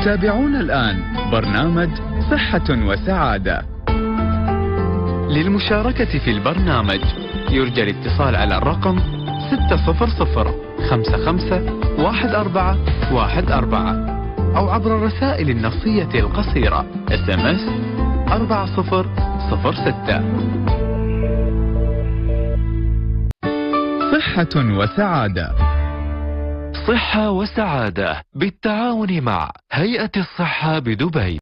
تابعونا الآن برنامج صحة وسعادة. للمشاركة في البرنامج يرجى الاتصال على الرقم 600-55-14-14 أو عبر الرسائل النصية القصيرة SMS 4006. صحة وسعادة. صحة وسعادة بالتعاون مع هيئة الصحة بدبي.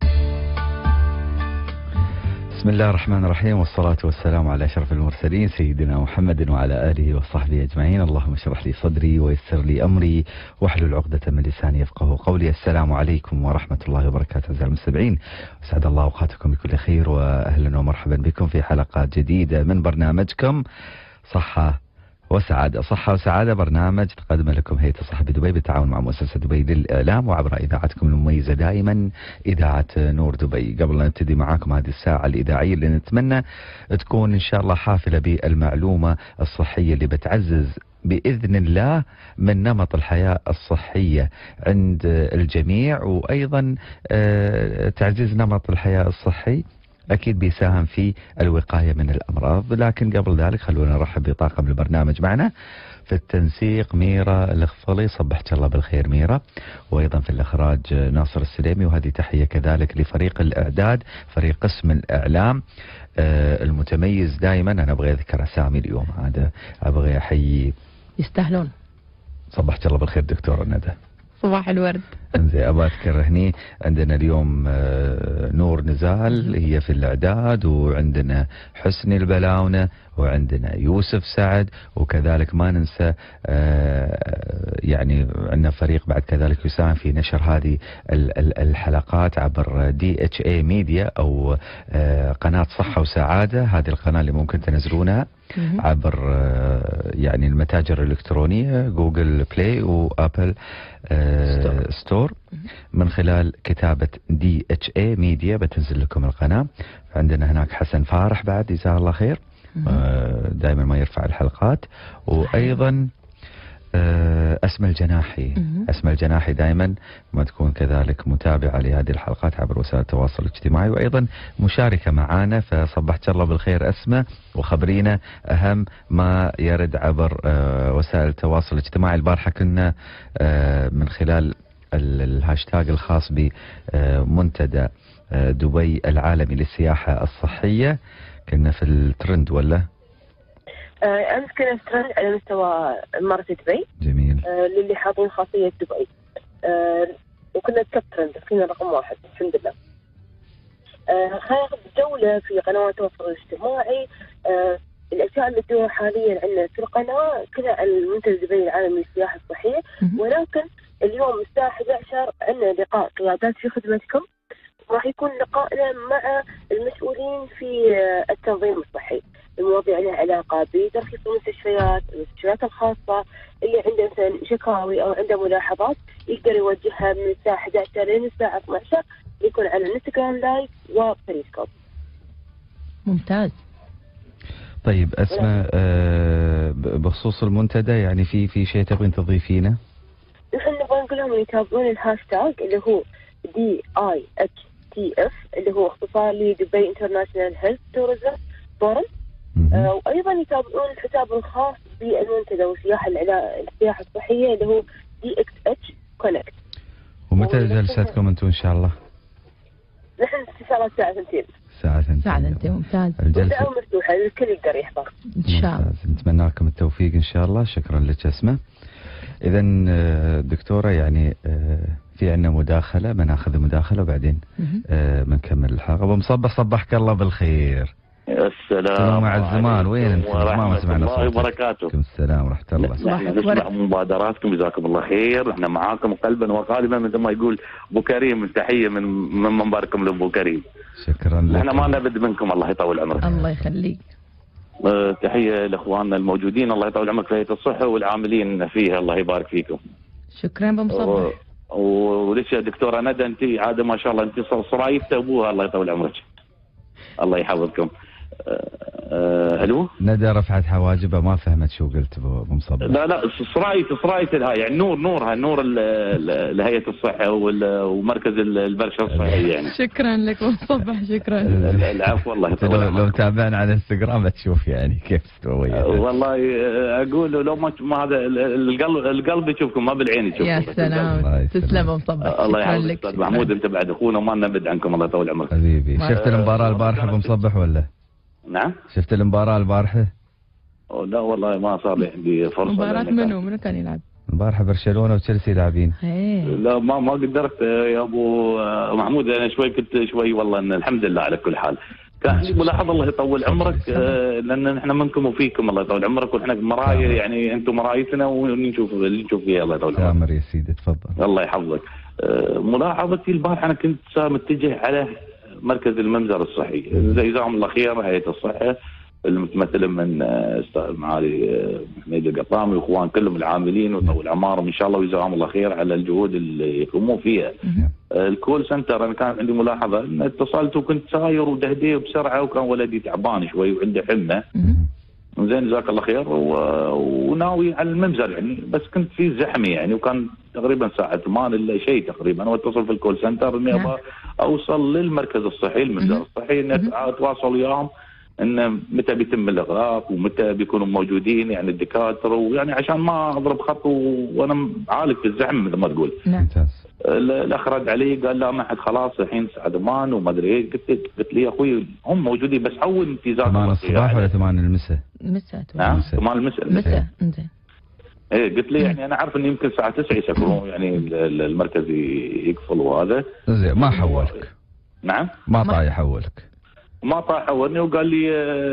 بسم الله الرحمن الرحيم، والصلاة والسلام على أشرف المرسلين سيدنا محمد وعلى آله وصحبه أجمعين. اللهم اشرح لي صدري ويسر لي أمري واحلل عقدة من لساني يفقه قولي. السلام عليكم ورحمة الله وبركاته أعزائي المستمعين، أسعد الله أوقاتكم بكل خير، وأهلا ومرحبا بكم في حلقات جديدة من برنامجكم صحة وسعادة. صحة وسعادة برنامج تقدم لكم هيئة الصحة بدبي بالتعاون مع مؤسسة دبي للإعلام وعبر إذاعتكم المميزة دائما إذاعة نور دبي. قبل أن نبتدي معاكم هذه الساعة الإذاعية اللي نتمنى تكون إن شاء الله حافلة بالمعلومة الصحية اللي بتعزز بإذن الله من نمط الحياة الصحية عند الجميع، وأيضا تعزيز نمط الحياة الصحي أكيد بيساهم في الوقاية من الأمراض. لكن قبل ذلك خلونا نرحب بطاقم البرنامج معنا في التنسيق ميرا الخفلي، صبحت الله بالخير ميرا، وأيضا في الإخراج ناصر السليمي، وهذه تحية كذلك لفريق الإعداد فريق قسم الإعلام المتميز دائما. أنا أبغى أذكر أسامي اليوم، هذا أبغى أحيي، يستاهلون. صبحت الله بالخير دكتورة ندى. صباح الورد. انزين ابى اذكر هني عندنا اليوم نور نزال هي في الاعداد، وعندنا حسني البلاونة، وعندنا يوسف سعد، وكذلك ما ننسى يعني عندنا فريق بعد كذلك يساهم في نشر هذه الحلقات عبر DHA ميديا او قناة صحة وسعادة. هذه القناة اللي ممكن تنزلونها عبر يعني المتاجر الإلكترونية جوجل بلاي وابل ستور من خلال كتابة DHA ميديا بتنزل لكم القناة. عندنا هناك حسن فارح بعد جزاه الله خير، دائما ما يرفع الحلقات، وأيضا أسماء الجناحي. أسماء الجناحي دائما ما تكون كذلك متابعة لهذه الحلقات عبر وسائل التواصل الاجتماعي، وأيضا مشاركة معنا. فصبحت الله بالخير أسماء، وخبرينا أهم ما يرد عبر وسائل التواصل الاجتماعي. البارحة كنا من خلال الهاشتاج الخاص بمنتدى دبي العالمي للسياحة الصحية كنا في الترند ولا؟ أمس كنا في ترند على مستوى إمارة دبي. جميل. للي حاطين خاصية دبي، وكنا توب ترند، كنا رقم 1 الحمد لله. خلينا ناخذ جولة في قنوات التواصل الاجتماعي. الأشياء اللي تدور حاليا عندنا في القناة كلها المنتدى دبي العالمي للسياحة الصحية، ولكن اليوم الساعة 11 عندنا لقاء قيادات في خدمتكم، راح يكون لقائنا مع المسؤولين في التنظيم الصحي. المواضيع لها علاقة بترخيص المستشفيات الخاصة، اللي عنده مثلا شكاوي أو عنده ملاحظات يقدر يوجهها من الساعة 11 لين الساعة 12، يكون على الانستغرام لايف وبريسكوب. ممتاز. طيب أسماء، بخصوص المنتدى يعني في شيء تبغين تضيفينه؟ نحن نبغى نقول لهم يتابعون الهاشتاج اللي هو DIHTF اللي هو اختصار لدبي انترناشونال هيلث توريزم فورم، وأيضا يتابعون الحساب الخاص بالمنتدى والسياحة الصحية اللي هو DXH Connect. ومتى جلستكم أنتم إن شاء الله؟ نحن إن شاء الله الساعة 2. الساعة 2. ممتاز. الجلسة مفتوحة الكل يقدر يحضر إن شاء الله. نتمنى لكم التوفيق إن شاء الله. شكرا لك أسماء. إذا دكتورة يعني في عندنا مداخلة، بناخذ مداخلة وبعدين بنكمل الحلقة. أبو مصبح صبحك الله بالخير. السلام مع الزمان، وين انت؟ ما سمعنا صوتك. الله وبركاته. السلام ورحمة الله. نحن نسمع مبادراتكم، جزاكم الله خير، احنا معاكم قلبا وقالبا مثل ما يقول ابو كريم. تحية من منبركم لابو كريم. شكرا لك. احنا ما نبد منكم، الله يطول عمرك. الله يخليك. تحية لاخواننا الموجودين، الله يطول عمرك في هيئة الصحة والعاملين فيها، الله يبارك فيكم. شكرا بمصبح. وليش يا دكتورة ندى انت عادة ما شاء الله انت صرايف ابوها، الله يطول عمرك. الله يحفظكم. الو ندى رفعت حواجبها ما فهمت شو قلت ابو مصبح. لا صرايت لها يعني نور لهيئه الصحه ومركز البرشا الصحي يعني. شكرا لك مصبح، شكرا. العفو والله. لو تابعنا على انستغرام تشوف يعني كيف تسوي. والله اقول لو ما هذا القلب يشوفكم ما بالعين يشوفكم. يا سلام، تسلم مصبح. الله يحفظك استاذ محمود، انت بعد اخونا وما نبعد عنكم، الله يطول عمرك حبيبي. شفت المباراه البارحه ابو مصبح ولا؟ نعم شفت المباراه البارحه؟ لا والله ما صار لي عندي فرصه. مباراة منو كان يلعب؟ البارحه برشلونه وتشيلسي لاعبين. لا ما قدرت يا ابو محمود، انا كنت شوي والله إن الحمد لله على كل حال. كان عندي ملاحظه الله يطول عمرك، لان احنا منكم وفيكم الله يطول عمرك، واحنا مرايه يعني انتم مرايتنا ونشوف اللي نشوف فيها الله يطول عمرك. تامر يا سيدي تفضل. الله يحفظك. ملاحظتي البارحه انا كنت متجه على مركز المنزل الصحي، جزاهم الله خير هيئه الصحه المتمثله من استاذ معالي حميد القطامي واخوان كلهم العاملين وطول عمارهم ان شاء الله، وجزاهم الله خير على الجهود اللي يقومون فيها. الكول سنتر انا كان عندي ملاحظه ان اتصلت وكنت ساير ودهديه بسرعه، وكان ولدي تعبان شوي وعنده حمى. زين جزاك الله خير وناوي على المنزل يعني، بس كنت في زحمه يعني، وكان تقريبا ساعه 8 الا شيء تقريبا، واتصل في الكول سنتر اني ابغى اوصل للمركز الصحي المنزل الصحي، اني اتواصل وياهم ان متى بيتم الاغلاق ومتى بيكونوا موجودين يعني الدكاتره، ويعني عشان ما اضرب خط وانا عالق في الزحمه مثل ما تقول. ممتاز. الاخ رد علي قال لا ما حد خلاص الحين الساعه 8 وما ادري ايش. قلت لي يا اخوي هم موجودين بس حول انتظار 8 الصباح ولا 8 المساء؟ مساء. نعم 8 المساء. مساء انزين. ايه قلت لي يعني انا عارف انه يمكن الساعه 9 يسكرون يعني المركز يقفل وهذا. زين ما حولك؟ نعم ما طاي يحولك؟ ما طاح حولني وقال لي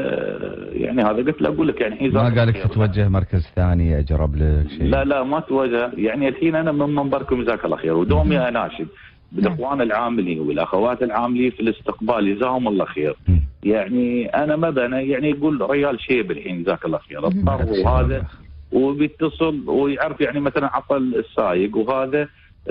يعني هذا. قلت له اقول لك يعني ما قال لك تتوجه مركز ثاني اجرب لك شيء؟ لا ما توجه يعني. الحين انا من منبركم جزاك الله خير ودومي اناشد بالاخوان العاملين والاخوات العاملين في الاستقبال جزاهم الله خير. يعني انا ما يعني يقول ريال شيب الحين جزاك الله خير اضطر وهذا وبيتصل ويعرف يعني مثلا عطى السايق وهذا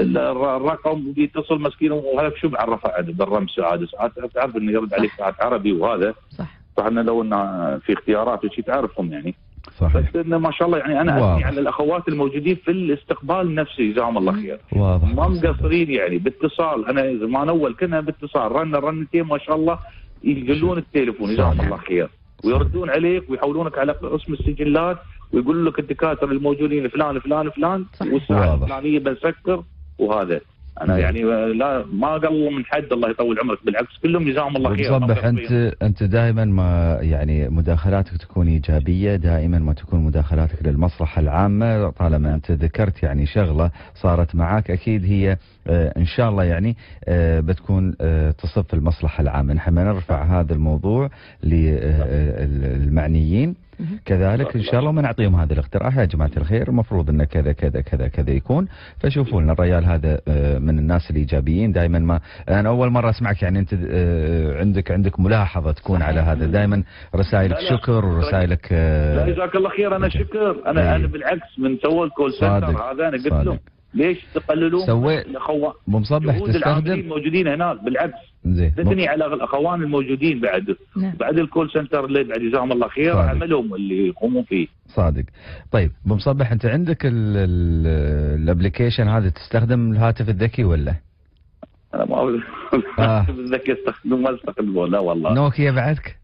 الرقم بيتصل مسكين وهذا شو بعرفه عاد بالرمز عاد ساعات تعرف انه يرد عليك ساعات عربي وهذا صح. فاحنا لو ان في اختيارات وشي تعرفهم يعني صحيح. بس انه ما شاء الله يعني انا اثني على الاخوات الموجودين في الاستقبال نفسي جزاهم الله خير. واضح. ما مقصرين يعني باتصال. انا زمان اول كنا باتصال رنتين ما شاء الله يقلون التليفون جزاهم الله خير ويردون عليك ويحولونك على قسم السجلات ويقولوا لك الدكاتره الموجودين فلان فلان فلان والساعه الفلانيه بنسكر وهذا. انا يعني لا ما قلوا من حد الله يطول عمرك، بالعكس كلهم جزاهم الله خير. مصبح انت دائما ما يعني مداخلاتك تكون ايجابيه، دائما ما تكون مداخلاتك للمصلحه العامه. طالما انت ذكرت يعني شغله صارت معك اكيد هي ان شاء الله يعني بتكون تصب في المصلحه العامه. نحن نرفع هذا الموضوع للمعنيين كذلك ان شاء الله وما نعطيهم هذا الاقتراح يا جماعه الخير المفروض انه كذا كذا كذا كذا يكون. فشوفوا لنا الرجال هذا من الناس الايجابيين دائما. ما انا اول مره اسمعك يعني انت عندك ملاحظه تكون على هذا. دائما رسائلك شكر ورسائلك لا جزاك الله خير. انا شكر انا بالعكس من سوى الكول سنتر هذا انا قلت لهم ليش تقللون الاخوان بمصبح تستخدم موجودين هناك بالعكس تثني على الاخوان الموجودين بعد الكول سنتر اللي بعد جزاهم الله خير عملهم اللي يقومون فيه صادق. طيب بمصبح انت عندك الابلكيشن هذا تستخدم الهاتف الذكي ولا؟ انا ما الهاتف الذكي ما استخدمه لا والله. نوكيا بعدك؟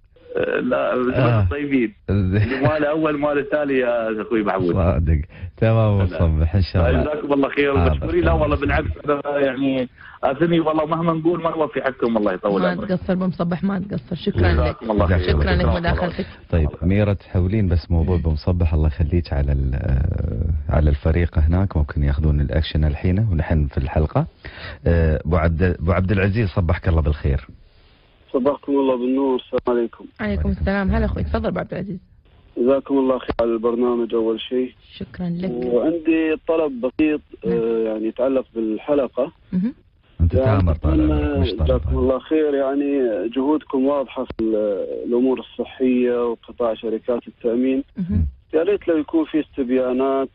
لا طيبين مال اول مال التالي يا اخوي محمود. صادق تمام مصبح ان شاء الله. جزاكم الله خير ومشكورين. لا والله بالعكس يعني اثني والله مهما نقول ما نوفي حقكم الله يطول عمرك. ما تقصر بمصبح ما تقصر. شكرا لك شكرا لك مداخلتك. طيب أميرة تحولين بس موضوع بمصبح الله يخليك على الفريق هناك ممكن ياخذون الاكشن الحين ونحن في الحلقه. ابو عبد العزيز صبحك الله بالخير. صباحكم الله بالنور. السلام عليكم. عليكم السلام. هلا اخوي تفضل ابو عبد العزيز. جزاكم الله خير على البرنامج اول شيء. شكرا لك. وعندي طلب بسيط يعني يتعلق بالحلقه. انت تامر طالع. جزاكم الله خير. يعني جهودكم واضحه في الامور الصحيه وقطاع شركات التامين. يا ريت لو يكون في استبيانات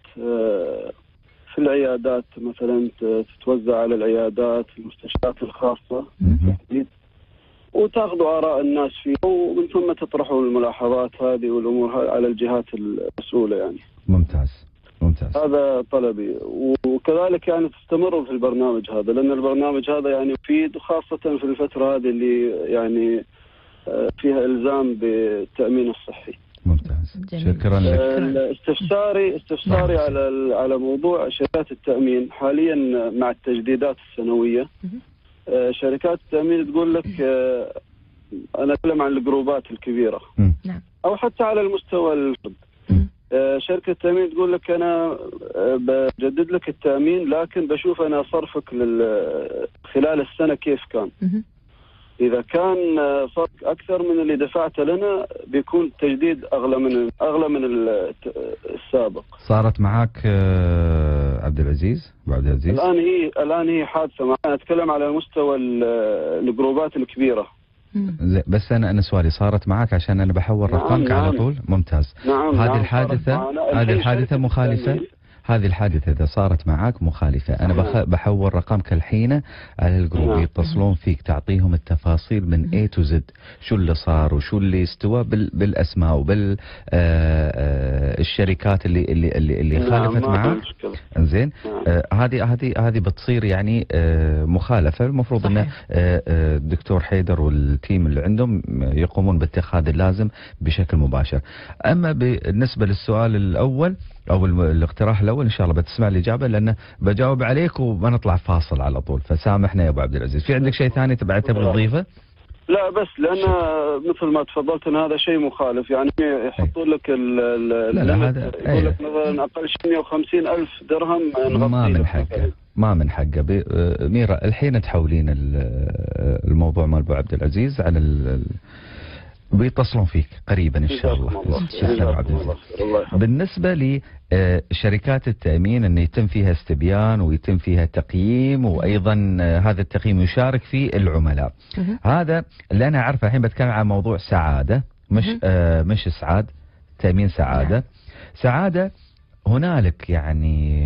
في العيادات مثلا تتوزع على العيادات المستشفيات الخاصه وتاخذوا آراء الناس فيه، ومن ثم تطرحوا الملاحظات هذه والأمور هذه على الجهات المسؤولة يعني. ممتاز ممتاز. هذا طلبي، وكذلك يعني تستمروا في البرنامج هذا، لأن البرنامج هذا يعني يفيد، خاصة في الفترة هذه اللي يعني فيها إلزام بالتأمين الصحي. ممتاز. شكرا لك. استفساري على موضوع شركات التأمين حاليا مع التجديدات السنوية. شركات التأمين تقول لك أنا أتكلم عن الجروبات الكبيرة أو حتى على المستوى الفرد. شركة التأمين تقول لك أنا بجدد لك التأمين، لكن بشوف أنا صرفك خلال السنة كيف كان. إذا كان صرف أكثر من اللي دفعته لنا بيكون التجديد أغلى من السابق. صارت معك عبد العزيز؟ الآن هي حادثة معنا. أتكلم على مستوى الجروبات الكبيرة. بس أنا سؤالي صارت معك عشان أنا بحول رقمك على طول. ممتاز. هذه الحادثة مخالفة. هذه الحادثة إذا صارت معك مخالفة، أنا بحول رقمك الحين على الجروب، يتصلون فيك تعطيهم التفاصيل من A to Z، شو اللي صار وشو اللي استوى بالأسماء وبالشركات اللي خالفت معك. إنزين هذه بتصير يعني مخالفة. المفروض أن الدكتور حيدر والتيم اللي عندهم يقومون باتخاذ اللازم بشكل مباشر. أما بالنسبة للسؤال الأول أو الاقتراح الأول، إن شاء الله بتسمع الإجابة، لأن بجاوب عليك وبنطلع فاصل على طول، فسامحنا يا أبو عبد العزيز. في عندك شيء ثاني تبغى تضيفه؟ لا بس لأن مثل ما تفضلت أن هذا شيء مخالف، يعني يحطوا لك هذا يقول لك مثلا أقل شيء 150,000 درهم ما من حقه. ميرا الحين تحولين الموضوع مال أبو عبد العزيز على بيتصلون فيك قريبا إن شاء الله. بالنسبة لشركات التأمين أن يتم فيها استبيان ويتم فيها تقييم، وأيضا هذا التقييم يشارك فيه العملاء. هذا اللي أنا أعرفه. الحين بتكلم عن موضوع سعادة، مش إسعاد، تأمين سعادة. هنالك يعني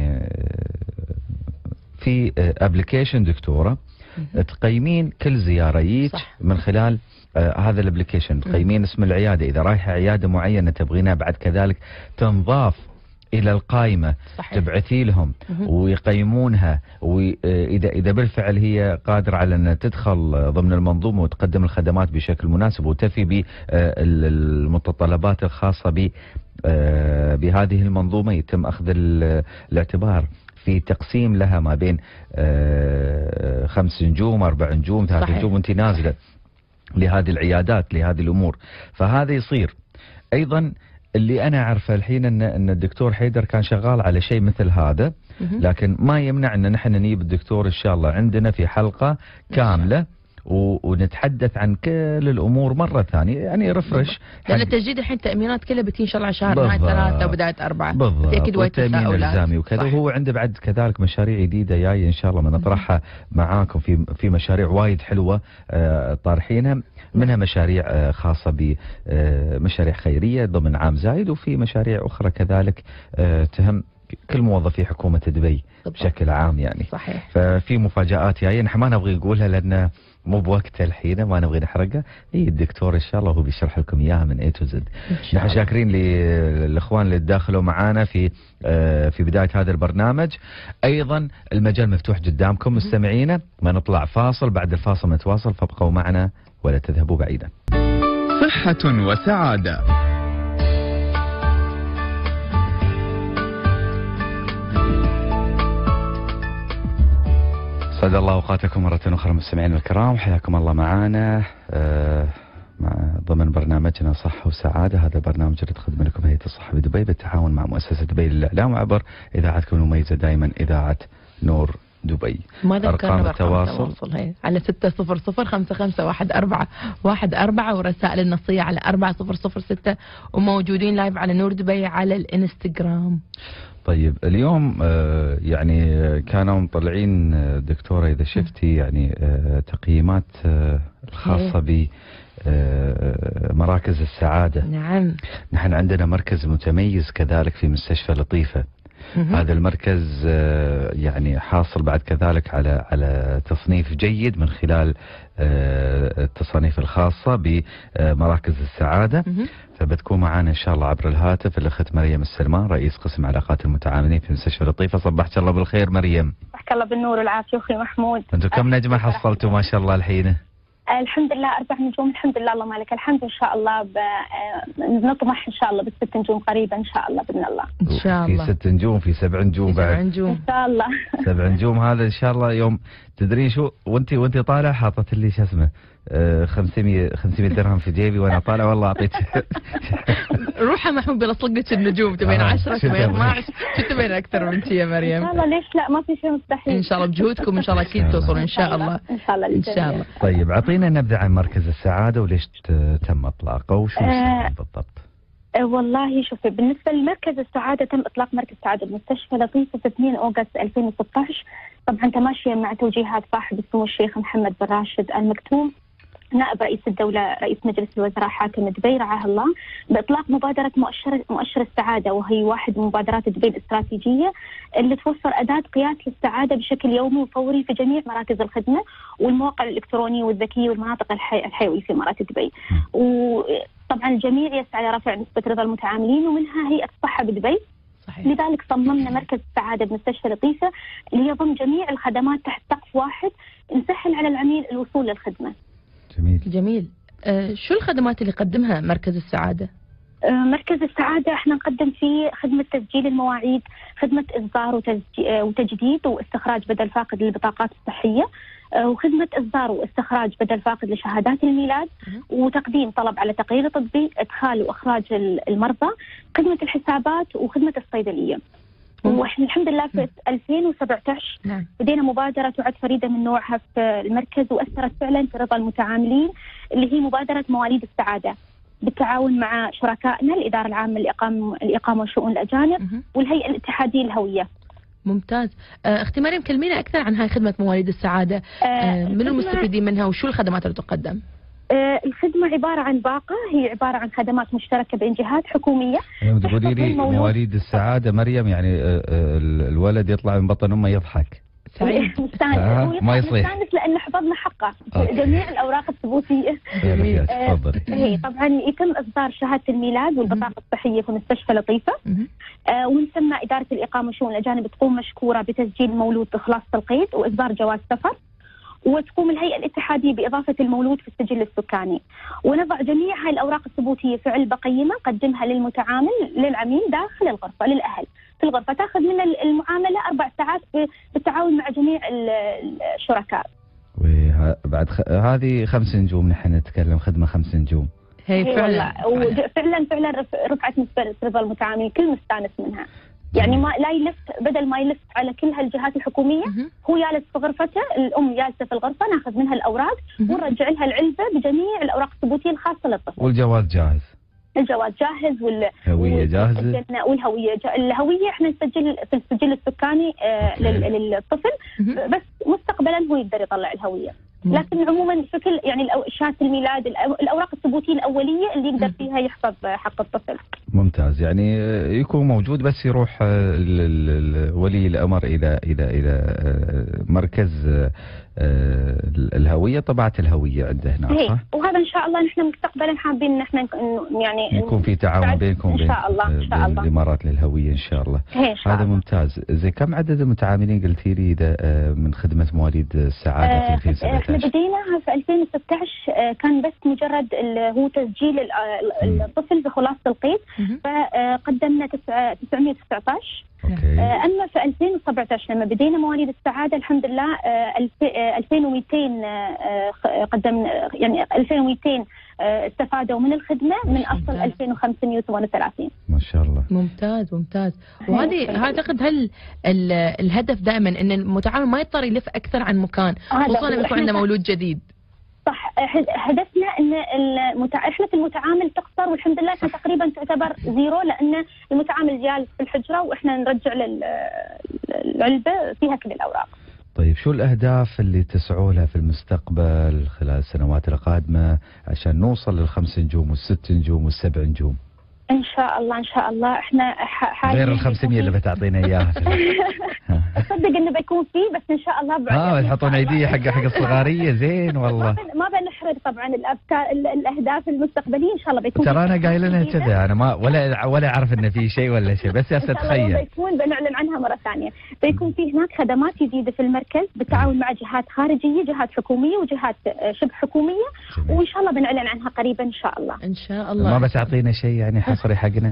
في ابلكيشن دكتورة تقيمين كل زيارة من خلال هذا الابلكيشن. تقيمين اسم العيادة، إذا رايحة عيادة معينة تبغينها بعد كذلك تنضاف إلى القائمة، تبعثي لهم ويقيمونها، وإذا بالفعل هي قادرة على أن تدخل ضمن المنظومة وتقدم الخدمات بشكل مناسب وتفي بالمتطلبات الخاصة بهذه المنظومة، يتم أخذ الاعتبار في تقسيم لها ما بين 5 نجوم 4 نجوم 3 نجوم وانت نازلة لهذه العيادات لهذه الأمور. فهذا يصير. أيضا اللي أنا أعرفه الحين أن الدكتور حيدر كان شغال على شيء مثل هذا، لكن ما يمنع أن نحن نجيب الدكتور إن شاء الله عندنا في حلقة كاملة ونتحدث عن كل الأمور مرة ثانية، يعني رفرش. لأن التجديد الحين التأمينات كلها بتين إن شاء الله على شهر نهاية 3 وبداية 4 بالضبط، والتأمين الإلزامي وكذا. وهو عنده بعد كذلك مشاريع جديدة جاية إن شاء الله بنطرحها معاكم في مشاريع وايد حلوة طارحينها، منها مشاريع خاصة بمشاريع خيرية ضمن عام زايد، وفي مشاريع أخرى كذلك تهم كل موظفي حكومة دبي بشكل عام يعني. صحيح. ففي مفاجآت جاية نحن ما نبغي نقولها لأن مو بوقتها الحين، ما نبغي نحرقها. الدكتور إن شاء الله هو بيشرح لكم إياها من A to Z. نحن شاكرين للإخوان اللي داخلوا معانا في بداية هذا البرنامج. أيضا المجال مفتوح قدامكم مستمعينا. ما نطلع فاصل، بعد الفاصل نتواصل، فابقوا معنا ولا تذهبوا بعيدا. صحة وسعادة. سعد الله أوقاتكم مرة أخرى مستمعينا الكرام، حياكم الله معنا ضمن برنامجنا صحة وسعادة. هذا البرنامج اللي تقدم لكم هيئة الصحة بدبي بالتعاون مع مؤسسة دبي للإعلام عبر إذاعتكم المميزة دائما إذاعة نور دبي. أرقام التواصل هي على 600551414 ورسائل النصية على 4006 وموجودين لايف على نور دبي على الانستغرام. طيب اليوم يعني كانوا مطلعين دكتورة إذا شفتي يعني تقييمات الخاصة بمراكز السعادة. نعم. نحن عندنا مركز متميز كذلك في مستشفى لطيفة. هذا المركز يعني حاصل بعد كذلك على تصنيف جيد من خلال التصانيف الخاصة بمراكز السعادة. فبتكون معنا إن شاء الله عبر الهاتف الأخت مريم السلمان، رئيس قسم علاقات المتعاملين في مستشفى لطيفة. صبحك الله بالخير مريم. صبحك الله بالنور والعافية أخي محمود. أنتم كم نجمة حصلتوا ما شاء الله الحين؟ الحمد لله 4 نجوم الحمد لله، اللهم لك الحمد. إن شاء الله نطمح إن شاء الله ب6 نجوم قريبا إن شاء الله بإذن الله. إن شاء الله. في 6 نجوم، في 7 نجوم بعد. 7 نجوم إن شاء الله. 7 نجوم هذا إن شاء الله. يوم تدري شو، وانت طالع حاطت لي شو اسمه 500 درهم في جيبي وانا طالع والله اعطيك. روحي محمود بلصق لك النجوم، تبين 10 تبين 12 شو تبين اكثر من شي يا مريم؟ إن شاء الله ليش لا، ما في شيء مستحيل. ان شاء الله بجهودكم ان شاء الله اكيد توصلوا ان شاء الله. ان شاء الله ان شاء الله. طيب اعطينا نبذه عن مركز السعاده وليش تم اطلاقه وشو بالضبط؟ والله شوفي، بالنسبة لمركز السعادة تم إطلاق مركز السعادة بمستشفى لطيفة في 2 أغسطس 2016، طبعا تماشيا مع توجيهات صاحب السمو الشيخ محمد بن راشد آل مكتوم نائب رئيس الدولة رئيس مجلس الوزراء حاكم دبي رعاه الله، بإطلاق مبادرة مؤشر السعادة، وهي واحد من مبادرات دبي الاستراتيجية اللي توفر أداة قياس للسعادة بشكل يومي وفوري في جميع مراكز الخدمة والمواقع الإلكترونية والذكية والمناطق الحيوية في إمارات دبي. وطبعا الجميع يسعى لرفع نسبة رضا المتعاملين ومنها هيئة الصحة بدبي. صحيح. لذلك صممنا مركز السعادة بمستشفى لطيفة ليضم جميع الخدمات تحت سقف واحد، نسهل على العميل الوصول للخدمة. جميل. شو الخدمات اللي يقدمها مركز السعادة؟ مركز السعادة احنا نقدم فيه خدمة تسجيل المواعيد، خدمة إصدار وتجديد واستخراج بدل فاقد للبطاقات الصحية، وخدمة إصدار واستخراج بدل فاقد لشهادات الميلاد، وتقديم طلب على تقرير طبي، إدخال وإخراج المرضى، خدمة الحسابات وخدمة الصيدلية. واحنا الحمد لله في 2017 بدينا مبادرة تعد فريدة من نوعها في المركز، وأثرت فعلا في رضا المتعاملين، اللي هي مبادرة مواليد السعادة بالتعاون مع شركائنا الإدارة العامة للإقامة وشؤون الأجانب والهيئة الاتحادية الهوية. ممتاز. أختي مريم كلمينا أكثر عن هاي خدمة مواليد السعادة، من المستفيدين منها وشو الخدمات اللي تقدم؟ الخدمة عبارة عن باقة، هي عبارة عن خدمات مشتركة بين جهات حكومية. تقولي لي مواليد السعادة مريم يعني الولد يطلع من بطن أمه يضحك سعيد ما يصيح لأن حفظنا حقه جميع الأوراق الثبوتية. هي طبعا يتم إصدار شهادة الميلاد والبطاقة الصحية في مستشفى لطيفة، ونسمى إدارة الإقامة وشؤون الأجانب تقوم مشكورة بتسجيل المولود بخلاصة القيد وإصدار جواز سفر، وتقوم الهيئة الاتحادية بإضافة المولود في السجل السكاني، ونضع جميع هاي الأوراق الثبوتية في علبة قيمة نقدمها للعميل داخل الغرفة للأهل في الغرفة. تأخذ من المعاملة 4 ساعات بالتعاون مع جميع الشركاء. وبعد هذه 5 نجوم، نحن نتكلم خدمة 5 نجوم. هي فعلا رفعت نسبة رضا المتعاملين، كل مستانس منها. يعني ما لا يلف، بدل ما يلف على كل هالجهات الحكومية، هو جالس في غرفته، الأم جالسة في الغرفة، ناخذ منها الأوراق ونرجع لها العلبة بجميع الأوراق الثبوتية الخاصة للطفل. والجواز جاهز. الجواز جاهز والهوية جاهزة. الهوية احنا نسجل في السجل السكاني للطفل، بس مستقبلا هو يقدر يطلع الهوية. لكن عموما بشكل يعني شهادة الميلاد، الأوراق الثبوتية الأولية اللي يقدر فيها يحفظ حق الطفل. ممتاز. يعني يكون موجود بس يروح ولي الأمر إلى مركز الهوية، طبعة الهوية عنده هناك صح؟ وهذا إن شاء الله نحن مستقبلا حابين إن احنا يعني يكون في تعاون بينكم وبين الإمارات للهوية إن شاء الله. هذا ممتاز. زي كم عدد المتعاملين قلتي لي من خدمة مواليد السعادة في 2017؟ احنا بدينا في 2016 كان بس مجرد هو تسجيل الطفل بخلاصة القيد، فقدمنا 919. أما في 2017 لما بدينا مواليد السعادة الحمد لله 2200 قدمنا، يعني 2200 استفادوا من الخدمة من أصل 2538. ما شاء الله. ممتاز. وهذه أعتقد الهدف دائما أن المتعامل ما يضطر يلف أكثر عن مكان، خصوصا لما يكون عنده مولود جديد. صح. هدفنا ان رحله المتعامل تقصر، والحمد لله كان تقريبا تعتبر زيرو، لان المتعامل جالس في الحجره واحنا نرجع للعلبه فيها كل الاوراق. طيب شو الاهداف اللي تسعوا لها في المستقبل خلال السنوات القادمه عشان نوصل لل5 نجوم وال6 نجوم وال7 نجوم؟ ان شاء الله ان شاء الله. احنا غير ال500 اللي بتعطينا اياها. تصدق انه بيكون فيه، بس ان شاء الله بعد يحطون عيديه حق الصغاريه. زين والله. ما بنحرق طبعا الافكار الاهداف المستقبليه، ان شاء الله بيكون. ترى انا قايل لها كذا، انا ما ولا اعرف انه في شيء ولا شيء، بس هسه اتخيل بيكون بنعلن عنها مره ثانيه. بيكون في هناك خدمات جديده في المركز بالتعاون مع جهات خارجيه، جهات حكوميه وجهات شبه حكوميه، وان شاء الله بنعلن عنها قريبا ان شاء الله. ان شاء الله. ما بتعطينا شيء يعني حصري حقنا؟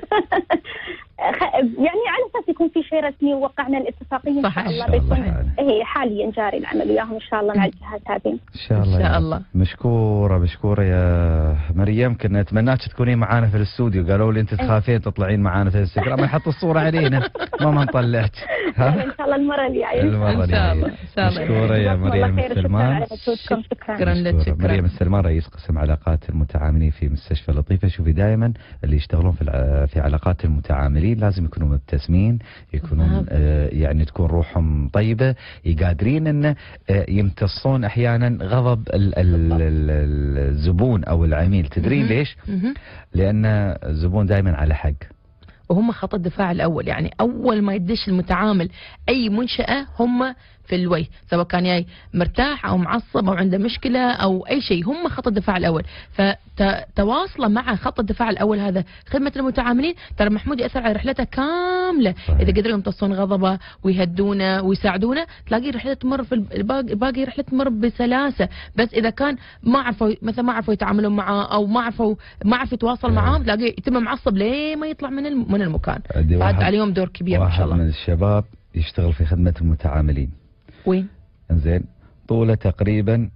يعني على اساس يكون في شيء رسمي ووقعنا الاتفاقيه ان شاء الله. بيكون هي حاليا جاري العمل وياهم ان شاء الله مع الجهات هذه. ان شاء الله. ان شاء الله. مشكوره يا مريم. كنا نتمناك تكونين معانا في الاستوديو، قالوا لي انت تخافين تطلعين معانا في الانستغرام، يحط الصوره علينا ما نطلعك. ان شاء الله المره الجايه. ان شاء الله. مشكوره يا مريم السلمان. شكرا لك. مريم السلمان رئيس قسم علاقات المتعاملين في مستشفى لطيفه. شوفي دائما اللي يشتغلون في علاقات المتعاملين لازم يكونوا مبتسمين، يكونون يعني تكون روحهم طيبه، قادرين ان يمتصون احيانا غضب الزبون او العميل. تدرين ليش؟ لان الزبون دائما على حق، وهم خط الدفاع الاول. يعني اول ما يدش المتعامل اي منشاه هم في الوجه، سواء كان جاي مرتاح او معصب او عنده مشكله او اي شيء، هم خط الدفاع الاول. فتواصله مع خط الدفاع الاول هذا خدمه المتعاملين، ترى محمود ياثر على رحلته كامله. اذا قدروا يمتصون غضبه ويهدونه ويساعدونه، تلاقي رحلته تمر في باقي رحلته تمر بسلاسه. بس اذا كان ما عرفوا مثلا ما عرفوا يتعاملون معاه او ما عرفوا يتواصل معاهم، تلاقيه يتم معصب ليه ما يطلع من المكان. هذا عليهم دور كبير ما شاء الله. واحد من الشباب يشتغل في خدمه المتعاملين. وين؟ انزين، طوله تقريبا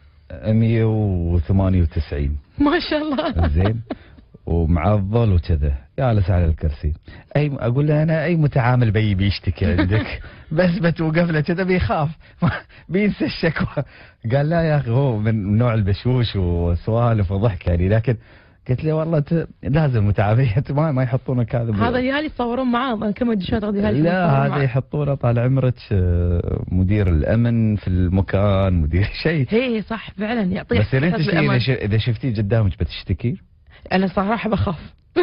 198 ما شاء الله. انزين، ومعضل وكذا، جالس على الكرسي. اقول له انا اي متعامل بيشتكي عندك بس بتوقف له كذا بيخاف بينسى الشكوى. قال لا يا اخي هو من نوع البشوش وسوالف وضحك يعني، لكن قلت لي والله لازم متعاملين ما يحطونك هذا. هذا يالي يتصورون معاه كم دشات غادي هالي. لا هذا يحطونه طال عمرك مدير الامن في المكان، مدير شيء. هي صح فعلا يعطيك. بس اذا شفتيه قدامك بتشتكي؟ انا صراحه بخاف.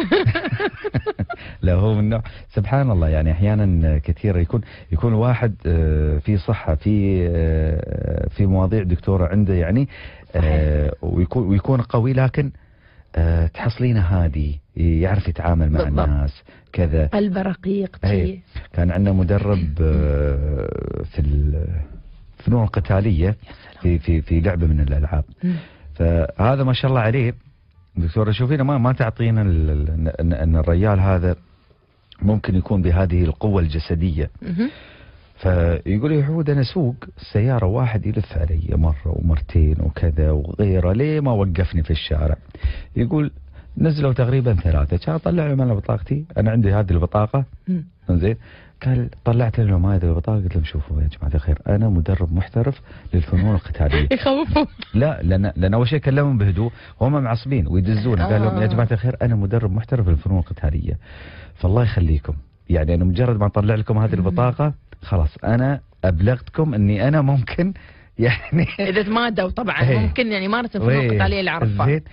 لا هو من نوع سبحان الله. يعني احيانا كثير يكون واحد في صحه في مواضيع دكتوره عنده يعني، ويكون قوي، لكن تحصلينه هادي، يعرف يتعامل مع بالضبط. الناس كذا، قلبه رقيق. كان عندنا مدرب في الفنون القتاليه في لعبه من الالعاب. فهذا ما شاء الله عليه دكتوره، شوفينا ما تعطينا ان الرجال هذا ممكن يكون بهذه القوه الجسديه. فيقول لي حود انا اسوق السياره، واحد يلف علي مره ومرتين وكذا وغيره، ليه ما وقفني في الشارع؟ يقول نزلوا تقريبا 3، كان طلع لهم انا بطاقتي، انا عندي هذه البطاقه. زين، قال طلعت لهم هذه البطاقه، قلت لهم شوفوا يا جماعه الخير انا مدرب محترف للفنون القتاليه. يخوفوا. لا لان اول شيء كلمهم بهدوء، هم معصبين ويدزون. قال لهم يا جماعه الخير انا مدرب محترف للفنون القتاليه، فالله يخليكم يعني انا مجرد ما اطلع لكم هذه البطاقه خلاص انا ابلغتكم اني انا ممكن يعني اذا تمادوا طبعا ممكن يعني مارس الفنون القتاليه اللي عرفها. زين،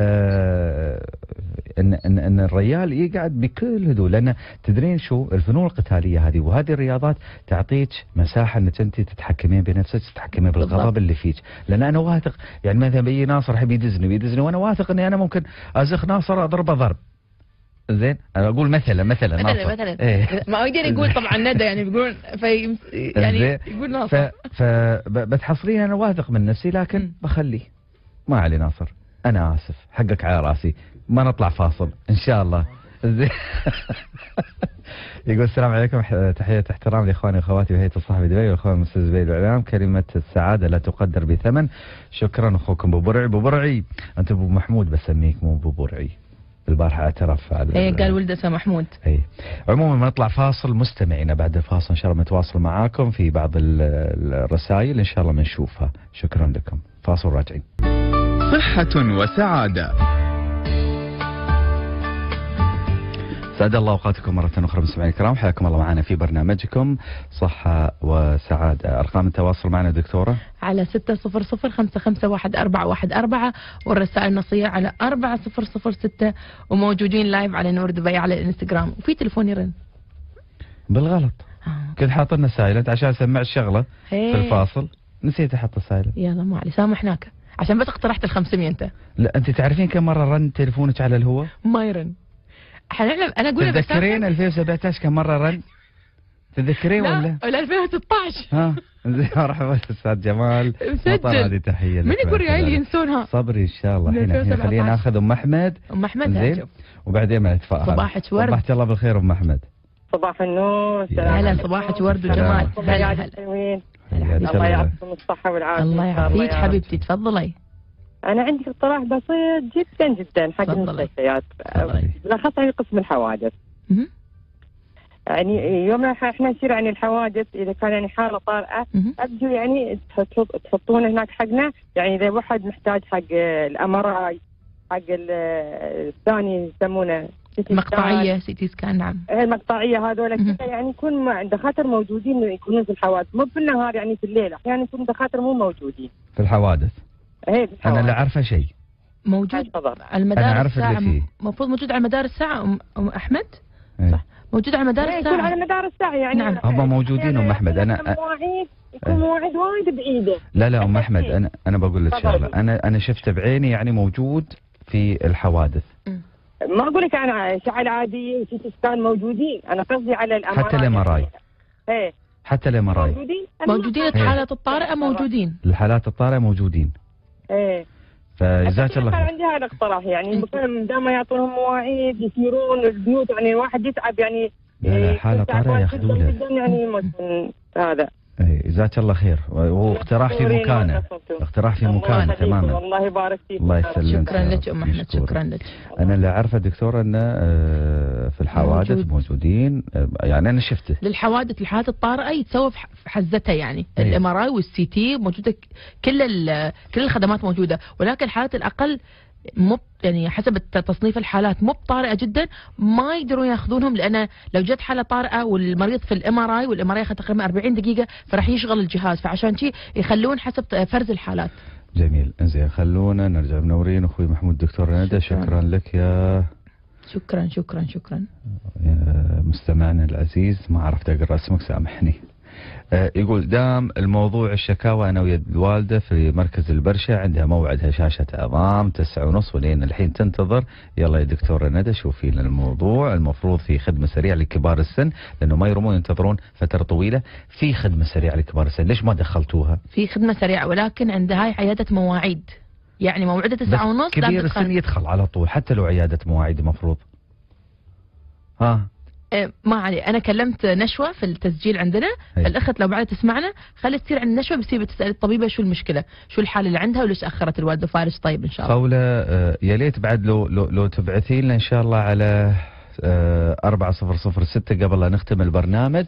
ان الرجال يقعد بكل هدوء، لان تدرين شو الفنون القتاليه هذه وهذه الرياضات تعطيك مساحه انك انت تتحكمين بنفسك، تتحكمين بالغضب اللي فيك. لان انا واثق يعني مثلا بيجي ناصر يحب بيدزني وانا واثق اني انا ممكن ازخ ناصر اضربه ضرب. زين، انا اقول مثلا ما يقدر يقول طبعا ندى يعني بيقولون يعني يقول ناصر. فبتحصلين انا واثق من نفسي، لكن بخليه ما علي ناصر، انا اسف حقك على راسي، ما نطلع فاصل ان شاء الله. زين. يقول السلام عليكم، تحيه احترام لاخواني واخواتي بهيئه الصحه بدبي والاخوان من استاذ زبيد والاعلام، كلمه السعاده لا تقدر بثمن. شكرا اخوكم ابو برعي. انت ابو محمود بسميك مو ابو برعي، البارحه اعترف على قال ولده اسمه محمود. عموما نطلع فاصل، مستمعينا بعد الفاصل ان شاء الله نتواصل معاكم في بعض الرسائل ان شاء الله بنشوفها. شكرا لكم، فاصل راجعين. صحة وسعادة. سعد الله اوقاتكم مرة اخرى مستمعينا الكرام، حياكم الله معنا في برنامجكم صحة وسعادة. ارقام التواصل معنا دكتورة على 600551414 والرسائل النصية على 4006 وموجودين لايف على نور دبي على الانستغرام. وفي تليفون يرن بالغلط كنت حاط لنا سايلنت عشان سمعت شغلة في الفاصل، نسيت احط السايلنت. يلا ما علي سامحناك عشان بس اقترحت ال500 انت. لا انت تعرفين كم مرة رن تليفونك على الهواء؟ ما يرن. انا اقول تتذكرين 2017 كم مرة رن؟ تتذكرين ولا؟ لا 2016. ها زين مرحبا استاذ جمال. مسجل. هذه تحية لك. من يقول ريال ينسونها؟ صبري ان شاء الله. الحين خلينا ناخذ ام احمد. ام احمد زين وبعدين ما نتفاهم. صباحك ورد. صباحك الله بالخير ام احمد. صباح النور. هلا صباحك ورد وجمال. هلا هلا. الله يعطيكم الصحة والعافية. الله يعافيك حبيبتي تفضلي. أنا عندي اقتراح بسيط جدا جدا حق المستشفيات بالأخص يعني قسم الحوادث. يعني يوم احنا نصير يعني الحوادث اذا كان يعني حاله طارئه ابدوا يعني تحطون هناك حقنا، يعني اذا واحد محتاج حق الامراي حق الثاني يسمونه مقطعيه سي تي سكان. نعم المقطعيه هذول كذا يعني يكون دكاتره موجودين يكونون في الحوادث، مو في النهار يعني في الليل احيانا يكون دكاتره مو موجودين في الحوادث. ايه انا اللي عارفه شيء موجود على المدار الساعه، المفروض موجود على مدار الساعه ام احمد. صح موجود على مدار الساعه. يكون على مدار الساعه يعني. نعم هم موجودين ام احمد. انا يكون مواعيد وايد بعيده. لا ام احمد انا بقول لك شغله، انا شفته بعيني يعني موجود في الحوادث. ما اقول لك انا اشعه عاديه وسي سكان موجودين، انا قصدي على الامراء. حتى الامراي. ايه حتى الامراي موجودين. الحالات الطارئه موجودين. الحالات الطارئه موجودين. ايه فجزاك الله خير. عندي هذا اقتراح يعني دام ما يعطونهم مواعيد يسيرون البيوت، يعني الواحد يتعب يعني. لا حالة طارئة ياخذوا له يعني هذا. ايه جزاك الله خير، وهو اقتراح في مكانه. اقتراح في مكانه تماما. والله يبارك فيك. الله يسلمك. شكرا لك ام احمد. شكرا لك. انا اللي عارفه دكتور ان في الحوادث موجودين، يعني انا شفته. للحوادث الحالات الطارئه يتسوى في حزتها يعني الام ار اي والسي تي موجوده، كل الخدمات موجوده، ولكن الحالات الاقل مو يعني حسب تصنيف الحالات مو طارئه جدا ما يقدرون ياخذونهم، لان لو جت حاله طارئه والمريض في الام ار اي والام ار اي تقريبا 40 دقيقه فراح يشغل الجهاز، فعشان شيء يخلون حسب فرز الحالات. جميل. انزين خلونا نرجع منورين اخوي محمود دكتور ندى. شكرا لك يا شكرا يا مستمعنا العزيز، ما عرفت اقرا اسمك سامحني. يقول دام الموضوع الشكاوى أنا ويا الوالدة في مركز البرشة، عندها موعد هشاشة عظام 9:30 ولين الحين تنتظر. يلا يا دكتورة ندى شوفي لنا الموضوع. المفروض في خدمة سريعة لكبار السن لأنه ما يرمون ينتظرون فترة طويلة. في خدمة سريعة لكبار السن ليش ما دخلتوها؟ في خدمة سريعة ولكن عندها هاي عيادة مواعيد، يعني موعدها 9:30. كبير السن يدخل على طول حتى لو عيادة مواعيد المفروض. ما علي. انا كلمت نشوى في التسجيل عندنا. الاخت لو بعد تسمعنا خلي تصير عند نشوى بتصير بتسال الطبيبه شو المشكله، شو الحاله اللي عندها وليش اخرت الوالده فارس. طيب ان شاء الله قوله يا ليت بعد لو تبعثي لنا ان شاء الله على 4006 قبل لا نختم البرنامج.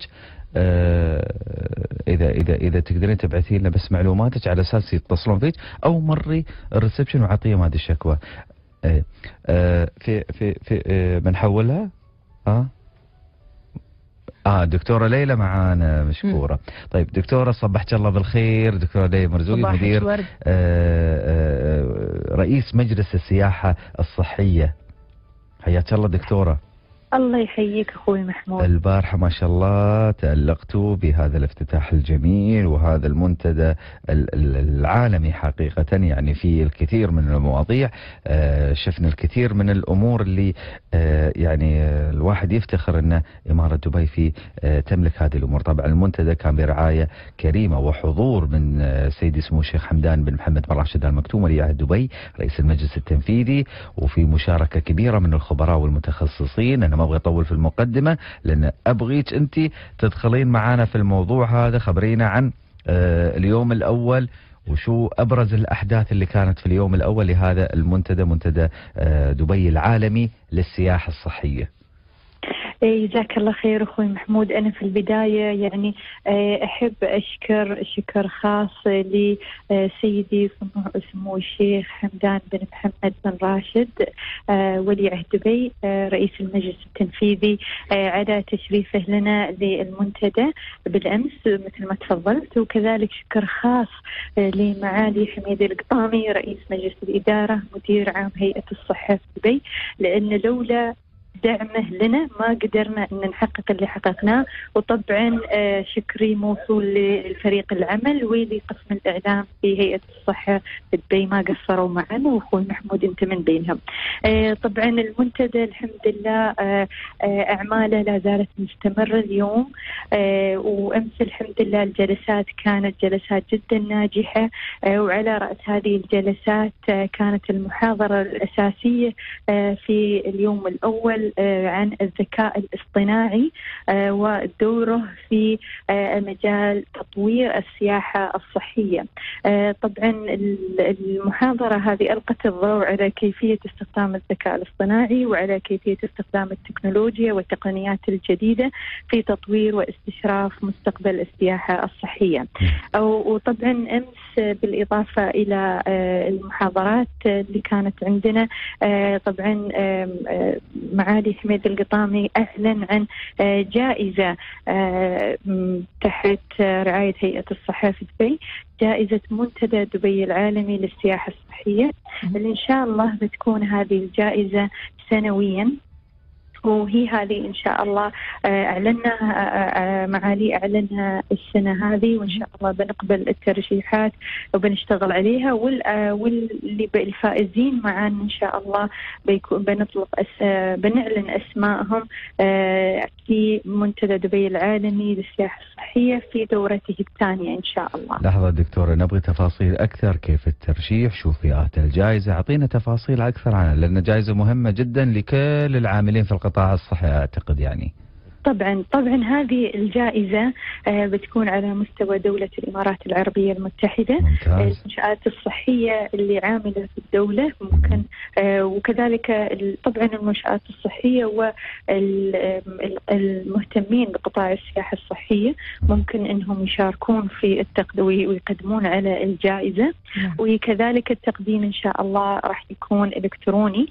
اذا تقدرين تبعثي لنا بس معلوماتك على اساس يتصلون فيك او مري الريسبشن وعطيهم هذه الشكوى. في بنحولها. دكتورة ليلى معانا مشكورة. طيب دكتورة صبحت الله بالخير. دكتورة ليلى مرزوقي مدير رئيس مجلس السياحة الصحية. حياك الله دكتورة. الله يحييك اخوي محمود. البارحة ما شاء الله تألقتوا بهذا الافتتاح الجميل وهذا المنتدى العالمي حقيقة، يعني في الكثير من المواضيع. شفنا الكثير من الأمور اللي يعني الواحد يفتخر أن إمارة دبي في تملك هذه الأمور. طبعا المنتدى كان برعاية كريمة وحضور من سيدي سمو الشيخ حمدان بن محمد بن راشد آل مكتوم ولي عهد دبي رئيس المجلس التنفيذي، وفي مشاركة كبيرة من الخبراء والمتخصصين. أنا ما أبغى أطول في المقدمة لأن أبغيك أنت تدخلين معنا في الموضوع هذا. خبرينا عن اليوم الأول وشو أبرز الأحداث اللي كانت في اليوم الأول لهذا المنتدى، منتدى دبي العالمي للسياحة الصحية. جزاك الله خير أخوي محمود. أنا في البداية يعني أحب أشكر شكر خاص لسيدي سمو الشيخ حمدان بن محمد بن راشد ولي عهد دبي رئيس المجلس التنفيذي على تشريفه لنا للمنتدى بالأمس مثل ما تفضلت، وكذلك شكر خاص لمعالي حميد القطامي رئيس مجلس الإدارة مدير عام هيئة الصحة في دبي، لأن لولا دعمه لنا ما قدرنا أن نحقق اللي حققناه. وطبعا شكري موصول للفريق العمل ولقسم الإعلام في هيئة الصحة في دبي، ما قصروا معنا، وأخوي محمود أنت من بينهم. طبعا المنتدى الحمد لله أعماله لا زالت مستمرة اليوم، وأمس الحمد لله الجلسات كانت جلسات جدا ناجحة، وعلى رأس هذه الجلسات كانت المحاضرة الأساسية في اليوم الأول عن الذكاء الاصطناعي ودوره في مجال تطوير السياحة الصحية. طبعا المحاضرة هذه ألقت الضوء على كيفية استخدام الذكاء الاصطناعي وعلى كيفية استخدام التكنولوجيا والتقنيات الجديدة في تطوير واستشراف مستقبل السياحة الصحية. وطبعا أمس بالإضافة إلى المحاضرات اللي كانت عندنا، طبعا معالي حميد القطامي أعلن عن جائزة تحت رعاية هيئة الصحة في دبي، جائزة منتدى دبي العالمي للسياحة الصحية، اللي إن شاء الله بتكون هذه الجائزة سنويا، وهي هذه إن شاء الله أعلنها معالي أعلنها السنة هذه، وإن شاء الله بنقبل الترشيحات وبنشتغل عليها، واللي الفائزين معنا إن شاء الله بنعلن أسمائهم في منتدى دبي العالمي للسياحة الصحية في دورته الثانية إن شاء الله. لحظة دكتورة، نبغي تفاصيل أكثر، كيف الترشيح، شو فئات الجائزة، أعطينا تفاصيل أكثر عنها، لأن جائزة مهمة جدا لكل العاملين في القطاع الصحي أعتقد يعني. طبعا هذه الجائزة بتكون على مستوى دولة الإمارات العربية المتحدة. ممتاز. المنشآت الصحية اللي عاملة في الدولة ممكن وكذلك طبعا المنشآت الصحية والمهتمين بقطاع السياحة الصحية ممكن إنهم يشاركون في ويقدمون على الجائزة. وكذلك التقديم إن شاء الله راح يكون إلكتروني،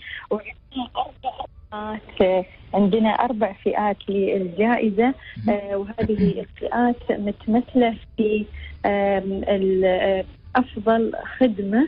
عندنا 4 فئات للجائزة، وهذه الفئات متمثلة في أفضل خدمة،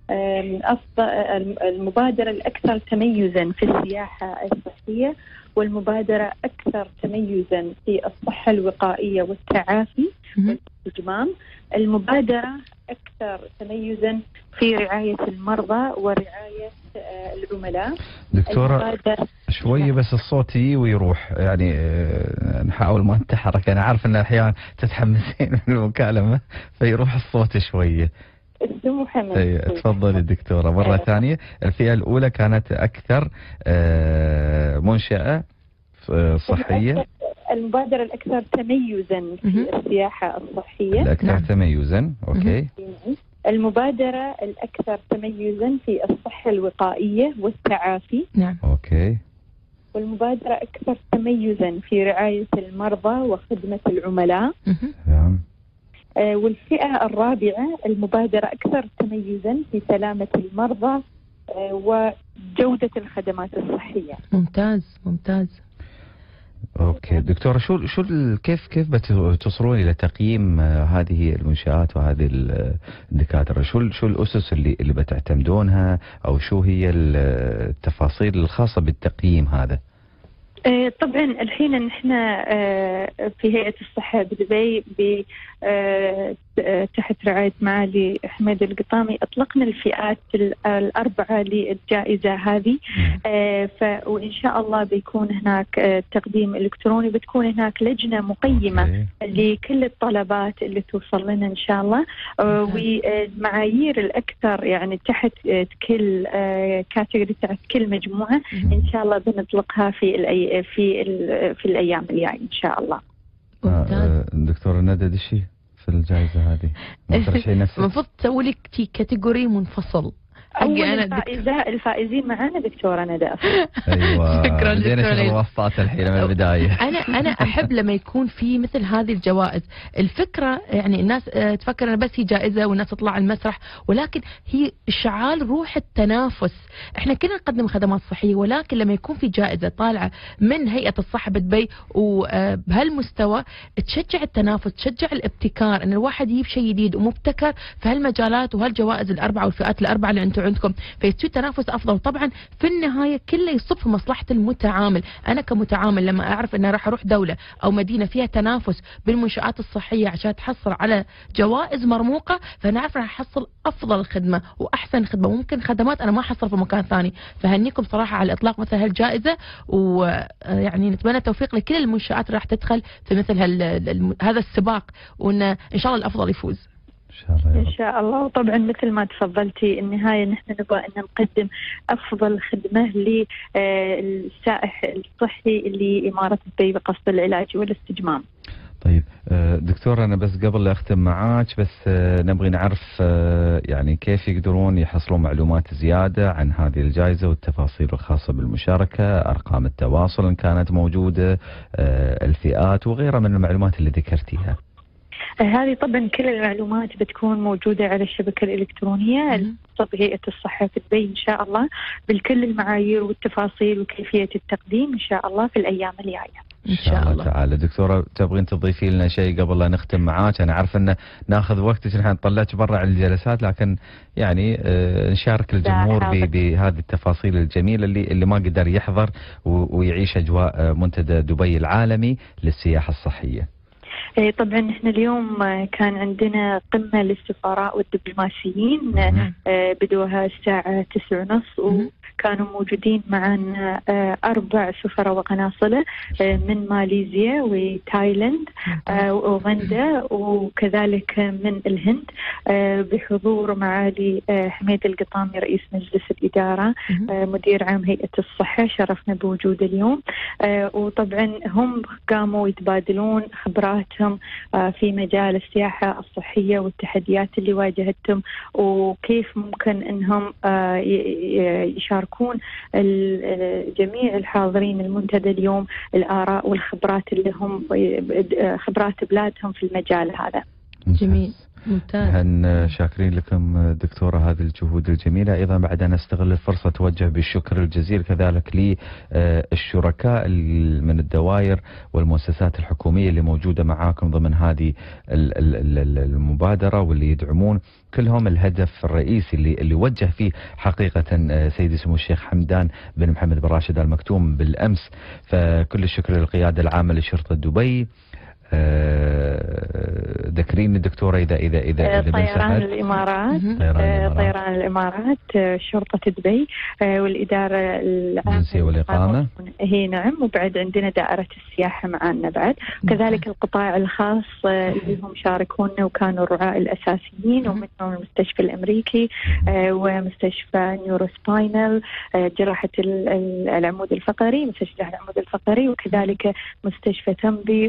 المبادرة الأكثر تميزا في السياحة الصحية، والمبادرة أكثر تميزا في الصحة الوقائية والتعافي والاستجمام، المبادرة أكثر تميزا في رعاية المرضى ورعاية العملاء. دكتورة شوية بس الصوت يجي ويروح، يعني نحاول ما نتحرك، أنا عارف أن أحيانا تتحمسين من المكالمة فيروح الصوت شوية. تفضلي دكتورة مرة ثانية. الفئة الأولى كانت أكثر منشأة صحية، المبادرة الأكثر تميزا في السياحة الصحية. الأكثر تميزا، أوكي. المبادرة الأكثر تميزا في الصحة الوقائية والتعافي. نعم. أوكي. والمبادرة أكثر تميزا في رعاية المرضى وخدمة العملاء. نعم. والفئة الرابعة المبادرة أكثر تميزا في سلامة المرضى وجودة الخدمات الصحية. ممتاز ممتاز. اوكي دكتورة، شو كيف بتصلون الى تقييم هذه المنشآت وهذه الدكاترة؟ شو الاسس اللي بتعتمدونها، او شو هي التفاصيل الخاصة بالتقييم هذا؟ طبعا الحين نحن في هيئة الصحة بدبي تحت رعاية معالي حميد القطامي أطلقنا الفئات 4 للجائزة هذه، وإن شاء الله بيكون هناك تقديم إلكتروني، بتكون هناك لجنة مقيمة لكل الطلبات اللي توصل لنا إن شاء الله، والمعايير الأكثر يعني تحت كل كاتيجوري، تحت كل مجموعة إن شاء الله بنطلقها في الأيام الجاية إن شاء الله. دكتورة ندى في الجائزة هذه المفروض تسوي لك كاتيجوري منفصل أول أنا الفائزين معنا دكتورة ندى. أيوة شكرا بدينا دكتورة شغل ليلى. الوسطات الحين من البداية. أنا أحب لما يكون في مثل هذه الجوائز. الفكرة يعني الناس تفكر أن بس هي جائزة والناس تطلع على المسرح، ولكن هي إشعال روح التنافس. إحنا كنا نقدم خدمات صحية، ولكن لما يكون في جائزة طالعة من هيئة الصحة بدبي وبهالمستوى تشجع التنافس، تشجع الابتكار، ان الواحد يجيب شيء جديد ومبتكر في هالمجالات وهالجوائز الاربعه والفئات الاربعه اللي انتم عندكم، فيصير تنافس افضل. وطبعا في النهايه كله يصب في مصلحه المتعامل. انا كمتعامل لما اعرف ان راح اروح دوله او مدينه فيها تنافس بالمنشات الصحيه عشان تحصل على جوائز مرموقه، فانا اعرف راح احصل افضل خدمه واحسن خدمه، وممكن خدمات انا ما احصل في مكان ثاني. فهنيكم صراحه على اطلاق مثل هالجائزه، ويعني نتمنى التوفيق لكل المنشات اللي راح تدخل في مثل هذا السباق، وان ان شاء الله الافضل يفوز إن شاء الله. وطبعا مثل ما تفضلتي النهاية نحن نبغى أن نقدم أفضل خدمة للسائح الصحي اللي إمارة دبي بقصد العلاج والاستجمام. طيب دكتور، أنا بس قبل لا أختم معاك بس نبغي نعرف يعني كيف يقدرون يحصلون معلومات زيادة عن هذه الجائزة والتفاصيل الخاصة بالمشاركة، أرقام التواصل إن كانت موجودة، الفئات وغيرها من المعلومات اللي ذكرتيها. هذه طبعا كل المعلومات بتكون موجودة على الشبكة الإلكترونية الخاصة بهيئة الصحة في دبي إن شاء الله، بالكل المعايير والتفاصيل وكيفية التقديم إن شاء الله في الأيام الجاية إن شاء الله تعالى. دكتورة تبغين تضيفي لنا شيء قبل لا نختم معاك؟ أنا عارف أن ناخذ وقتك، نحن نطلعك برا عن الجلسات، لكن يعني نشارك الجمهور بهذه التفاصيل الجميلة اللي ما قدر يحضر ويعيش أجواء منتدى دبي العالمي للسياحة الصحية. طبعا احنا اليوم كان عندنا قمة للسفراء والدبلوماسيين بدوها الساعة 9:30، وكانوا موجودين معنا 4 سفراء وقناصلة من ماليزيا وتايلاند وأوغندا وكذلك من الهند، بحضور معالي حميد القطامي رئيس مجلس الإدارة مدير عام هيئة الصحة، شرفنا بوجود اليوم. وطبعا هم قاموا يتبادلون خبراتهم في مجال السياحة الصحية والتحديات اللي واجهتهم، وكيف ممكن انهم يشاركون جميع الحاضرين المنتدى اليوم الآراء والخبرات اللي هم خبرات بلادهم في المجال هذا. جميل ممتاز. نحن شاكرين لكم دكتورة هذه الجهود الجميلة. أيضا بعد أن أستغل الفرصة توجه بالشكر الجزيل كذلك للشركاء من الدوائر والمؤسسات الحكومية اللي موجودة معاكم ضمن هذه المبادرة واللي يدعمون كلهم الهدف الرئيسي اللي وجه فيه حقيقة سيدي سمو الشيخ حمدان بن محمد بن راشد آل مكتوم بالأمس. فكل الشكر للقيادة العامة لشرطة دبي. ذكرين الدكتورة إذا طيران الإمارات، طيران الإمارات، شرطة دبي، والإدارة الجنسية والإقامة. هي نعم، وبعد عندنا دائرة السياحة معنا بعد، كذلك القطاع الخاص اللي هم شاركونا وكانوا الرعاة الأساسيين، ومنهم المستشفى الأمريكي ومستشفى نيوروسباينال جراحة العمود الفقري، مستشفى العمود الفقري، وكذلك مستشفى تنبي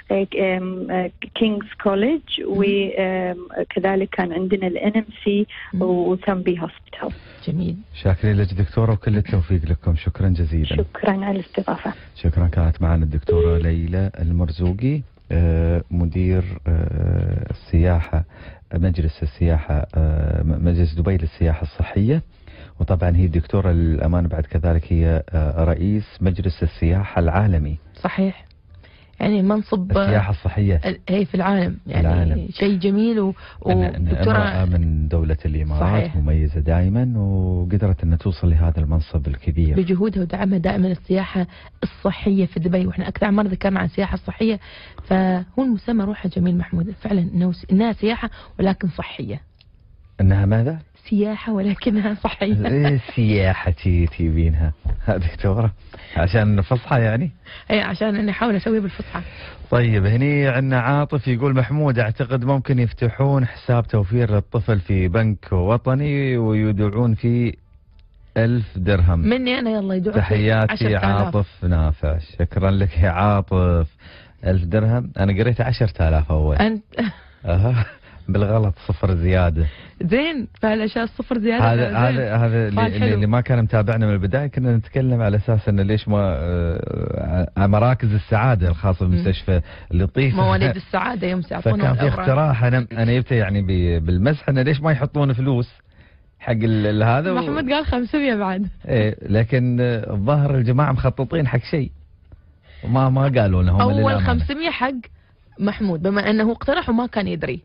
كينغز كوليج، وكذلك كان عندنا الNMC وتنبي هوسبيتال. جميل. شاكرين لك دكتورة وكل التوفيق لكم. شكرا جزيلا. شكرا على الاستضافة. شكرا. كانت معنا الدكتورة ليلى المرزوقي مدير السياحة مجلس السياحة مجلس دبي للسياحة الصحية، وطبعا هي الدكتورة للأمانة بعد كذلك هي رئيس مجلس السياحة العالمي. صحيح، يعني منصب السياحة الصحية هي في العالم، يعني شيء جميل. ودكتورة من دولة الإمارات صحيح. مميزة دائما، وقدرت أن توصل لهذا المنصب الكبير بجهودها ودعمها دائما السياحة الصحية في دبي. وإحنا أكثر مرة ذكرنا عن السياحة الصحية، فهو المسمى روحه جميل محمود فعلا، إنها سياحة ولكن صحية. إنها ماذا؟ سياحة ولكنها صحية. سياحة تبينها دكتورة عشان فصحى يعني؟ اي عشان نحاول اسوي بالفصحى. طيب هني عندنا عاطف يقول محمود اعتقد ممكن يفتحون حساب توفير للطفل في بنك وطني ويودعون فيه 1000 درهم مني انا. يلا يدعون. تحياتي عاطف نافع. شكرا لك يا عاطف. 1000 درهم انا قريت 10,000 اول. انت بالغلط صفر زياده. زين، فالاشياء الصفر زياده هذا اللي ما كان متابعنا من البدايه كنا نتكلم على اساس انه ليش ما مراكز السعاده الخاصه بالمستشفى اللطيفه مواليد السعاده يوم يعطونا. فكان في اقتراح انا جبته يعني بالمزح انه ليش ما يحطون فلوس حق هذا محمد قال 500 بعد. ايه لكن الظاهر الجماعه مخططين حق شيء ما قالوا لهم اول 500 حق محمود بما انه اقترح وما كان يدري.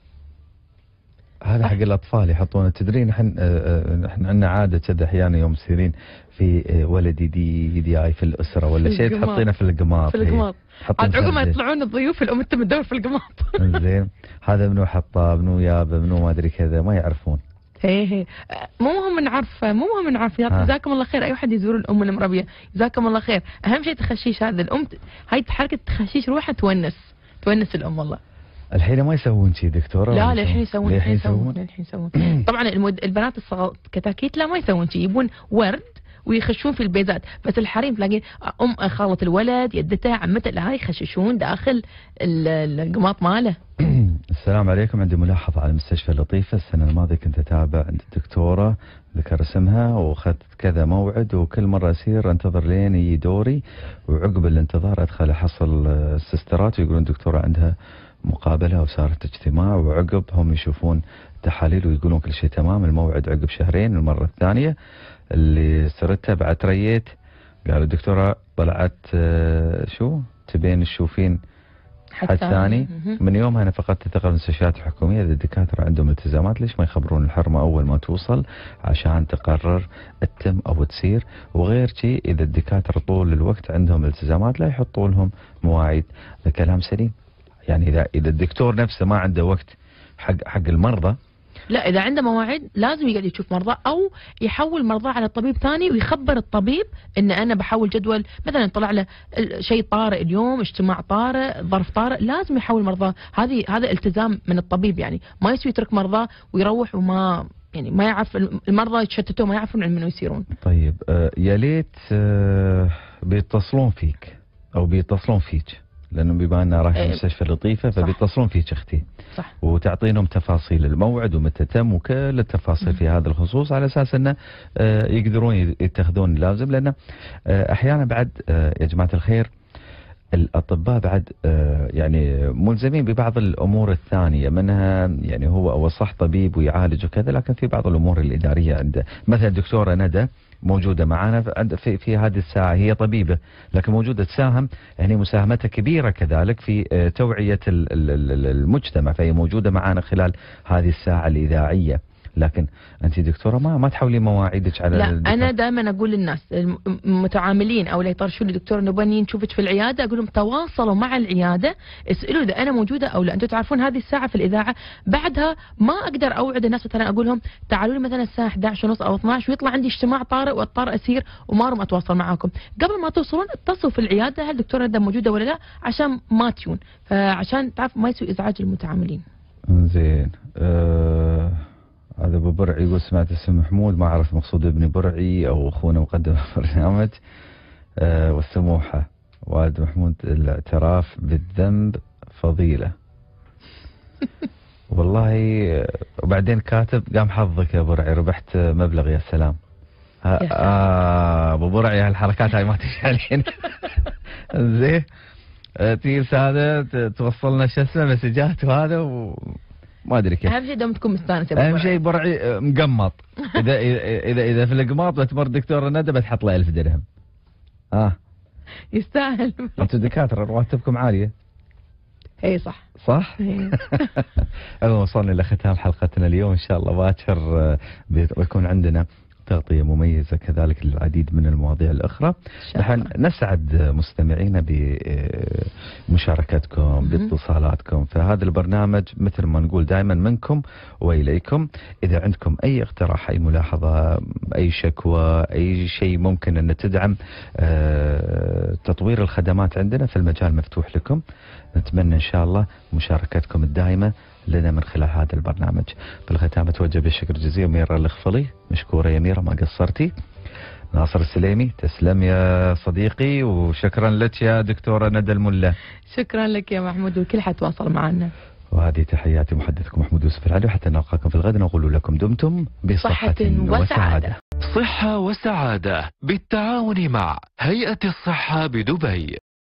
هذا حق الاطفال يحطون. تدرين نحن عندنا عاده كذا احيانا يوم يصيرين في ولد يدي في الاسره ولا شيء تحطينه في القماط. عاد عقب ما يطلعون الضيوف الام انت مدور في القماط. زين هذا منو حطه منو يابه منو ما ادري كذا ما يعرفون. هي مو مهم نعرف جزاكم الله خير. اي واحد يزور الام المربيه جزاكم الله خير. اهم شيء تخشيش هذا الام هاي حركه التخشيش روحها تونس الام والله. الحين ما يسوون شيء دكتوره؟ لا للحين يسوون. طبعا البنات الصغار كتاكيت لا ما يسوون شيء، يبون ورد ويخشون في البيزات، بس الحريم تلاقي خالة الولد يدته عمته لا يخششون داخل القماط ماله. السلام عليكم، عندي ملاحظة على مستشفى اللطيفة. السنة الماضية كنت أتابع عند الدكتورة ذكر اسمها وأخذت كذا موعد وكل مرة أسير أنتظر لين يجي دوري، وعقب الانتظار أدخل أحصل السسترات ويقولون الدكتورة عندها مقابلة وصارت اجتماع، وعقب هم يشوفون تحاليل ويقولون كل شيء تمام. الموعد عقب شهرين المرة الثانية اللي سردتها بعد ريت قالوا الدكتورة طلعت شو تبين تشوفين حد ثاني. من يومها أنا فقدت الثقة بالمستشفيات الحكومية. إذا الدكاترة عندهم التزامات ليش ما يخبرون الحرمة أول ما توصل عشان تقرر تتم أو تسير؟ وغير شيء إذا الدكاترة طول الوقت عندهم التزامات لا يحطوا لهم مواعيد. هذا كلام سليم. يعني إذا الدكتور نفسه ما عنده وقت حق المرضى، لا إذا عنده مواعيد لازم يقعد يشوف مرضى أو يحول مرضى على طبيب ثاني ويخبر الطبيب إن أنا بحول جدول مثلا طلع له شيء طارئ اليوم، اجتماع طارئ، ظرف طارئ، لازم يحول مرضى. هذا التزام من الطبيب. يعني ما يسوي يترك مرضى ويروح وما يعني ما يعرف المرضى يتشتتوا ما يعرفون عن منو يصيرون. طيب يا ليت بيتصلون فيك أو بيتصلون فيك، لأنه بما أنها رايحة مستشفى لطيفة فبيتصلون فيك أختي. صح. وتعطينهم تفاصيل الموعد ومتى تم وكل التفاصيل في هذا الخصوص على أساس أنه يقدرون يتخذون اللازم. لأن أحيانا بعد يا جماعة الخير الأطباء بعد يعني ملزمين ببعض الأمور الثانية منها يعني هو صح طبيب ويعالج وكذا، لكن في بعض الأمور الإدارية عنده. مثلا الدكتورة ندى موجودة معنا في هذه الساعة، هي طبيبة لكن موجودة تساهم يعني مساهمتها كبيرة كذلك في توعية المجتمع، فهي موجودة معنا خلال هذه الساعة الإذاعية. لكن أنت دكتورة ما تحولي مواعيدك على لا أنا دائما أقول للناس المتعاملين أو اللي يطرشوا لي دكتور نبني نشوفك في العيادة، أقول لهم تواصلوا مع العيادة اسألوا إذا أنا موجودة أو لا. أنتم تعرفون هذه الساعة في الإذاعة بعدها ما أقدر أوعد الناس، مثلا أقول لهم تعالوا لي مثلا الساعة 11:30 أو 12 ويطلع عندي اجتماع طارئ واضطر أسير وما أروح أتواصل معاكم. قبل ما توصلون اتصلوا في العيادة هل الدكتورة ندى موجودة ولا لا عشان ما تيون، فعشان تعرف ما يسوي إزعاج المتعاملين. زين هذا ابو برعي يقول سمعت اسم محمود ما اعرف مقصود ابن برعي او اخونا مقدم البرنامج. والسموحه والد محمود الاعتراف بالذنب فضيله. والله وبعدين كاتب قام حظك يا برعي ربحت مبلغ يا سلام. ابو برعي هالحركات هاي ما تشعلين. زين تيرس هذا توصلنا شو اسمه مسجات وهذا ما ادري كيف. اهم شيء دوم تكون مستانس. اهم شيء برعي مقمط. اذا في القماط بتمر دكتوره ندى بتحط له 1000 درهم. يستاهل. انتم دكاتره رواتبكم عاليه. اي صح. صح؟ وصلنا الى ختام حلقتنا اليوم. ان شاء الله باكر بيكون عندنا تغطية مميزة كذلك للعديد من المواضيع الأخرى. نحن نسعد مستمعينا بمشاركتكم باتصالاتكم، فهذا البرنامج مثل ما نقول دائما منكم وإليكم. إذا عندكم أي اقتراح أي ملاحظة أي شكوى أي شيء ممكن أن تدعم تطوير الخدمات عندنا فالمجال مفتوح لكم. نتمنى إن شاء الله مشاركتكم الدائمة لنا من خلال هذا البرنامج. في الختام أتوجه بالشكر الجزيل ميرا الخفلي. مشكورة يا ميرا ما قصرتي. ناصر السليمي تسلم يا صديقي، وشكرا لك يا دكتورة ندى الملا. شكرا لك يا محمود، والكل حتواصل معنا. وهذه تحياتي محدثكم محمود يوسف العلي، وحتى نلقاكم في الغد نقول لكم دمتم بصحة وسعادة. صحة وسعادة بالتعاون مع هيئة الصحة بدبي.